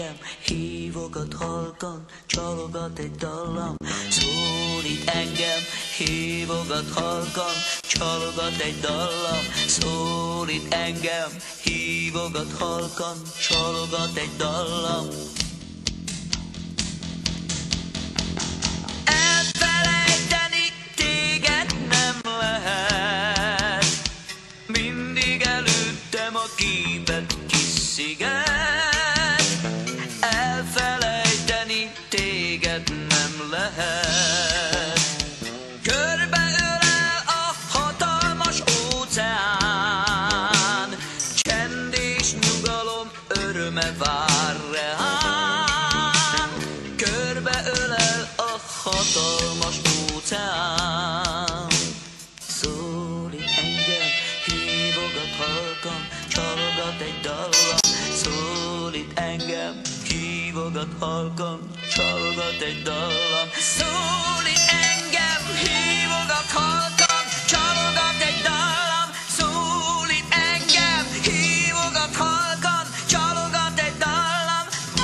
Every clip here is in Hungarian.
engem, hívogat halkan, csalogat egy dallam. Szólít engem, hívogat halkan, csalogat egy dallam. Szólít engem, hívogat halkan, csalogat egy dallam. Elfelejteni téged nem lehet, mindig előttem a képed kis sziget. Elfelejteni téged nem lehet, körbeölel a hatalmas óceán, csend és nyugalom öröme vár rám. Körbeölel a hatalmas óceán. Szólít engem, hívogat halkan, csalogat egy dallam. Szólít engem, hívogat halkan, csalogat egy dallam. Szólít engem, hívogat halkan, csalogat egy dallam. Szólít engem, hívogat halkan, csalogat egy dallam.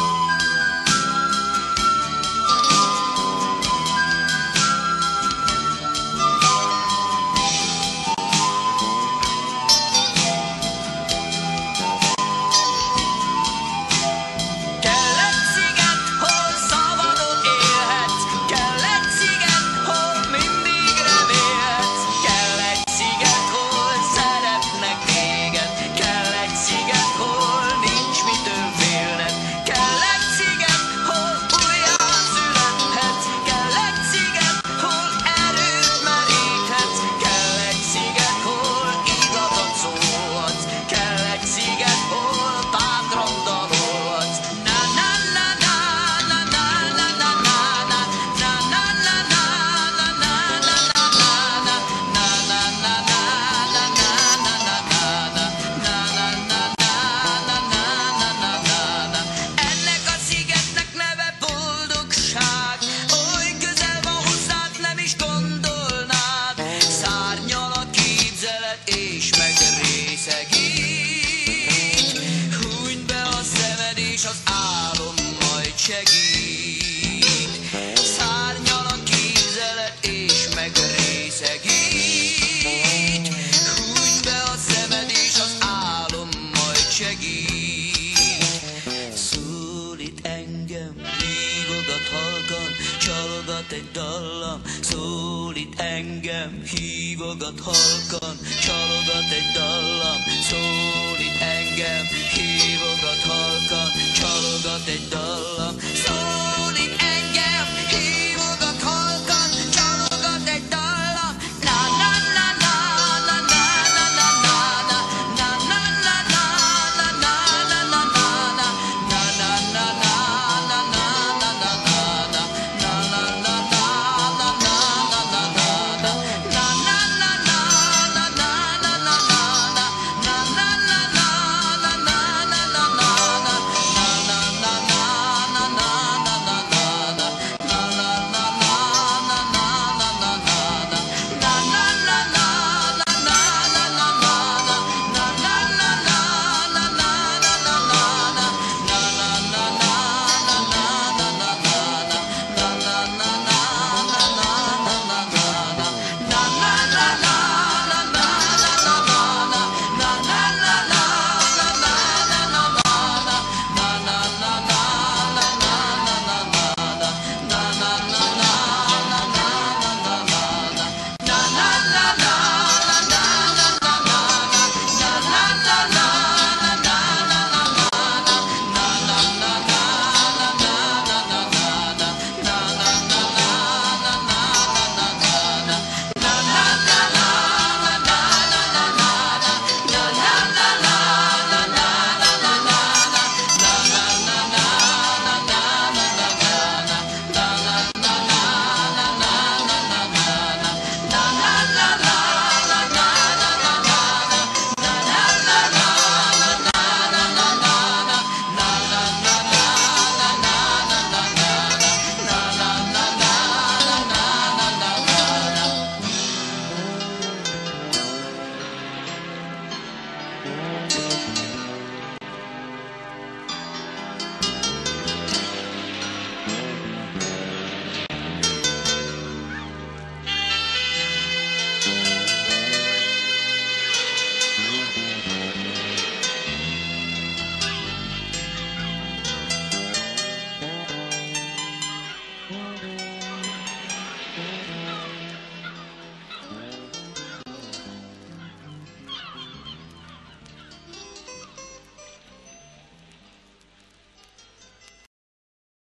Kell egy sziget, hol szabadon élhetsz, kell egy sziget, hol mindig remélhetsz, kell egy sziget, hol szeretnek téged, kell egy sziget, hol nincs mitől félned, kell egy sziget, hol újra születhetsz, kell egy sziget, hol erőt meríthetsz, kell egy sziget, hol igazat szólhatsz, kell egy sziget, hol bátran dalolhatsz. Na na na na na na na na na na na na na na na na. Ennek a szigetnek neve boldogság, oly közel van hozzád, nem is gondolnád. Szárnyal a képzelet és megrészegít, hújd be a szemed és az álom majd segít. Szárnyal a képzelet és megrészegít, hújd be a szemed és az álom majd segít. Szólít engem, hívogat halkan, csalogat egy dallam. Szólít engem, hívogat halkan, csalogat egy dallam. Szólít engem, hívogat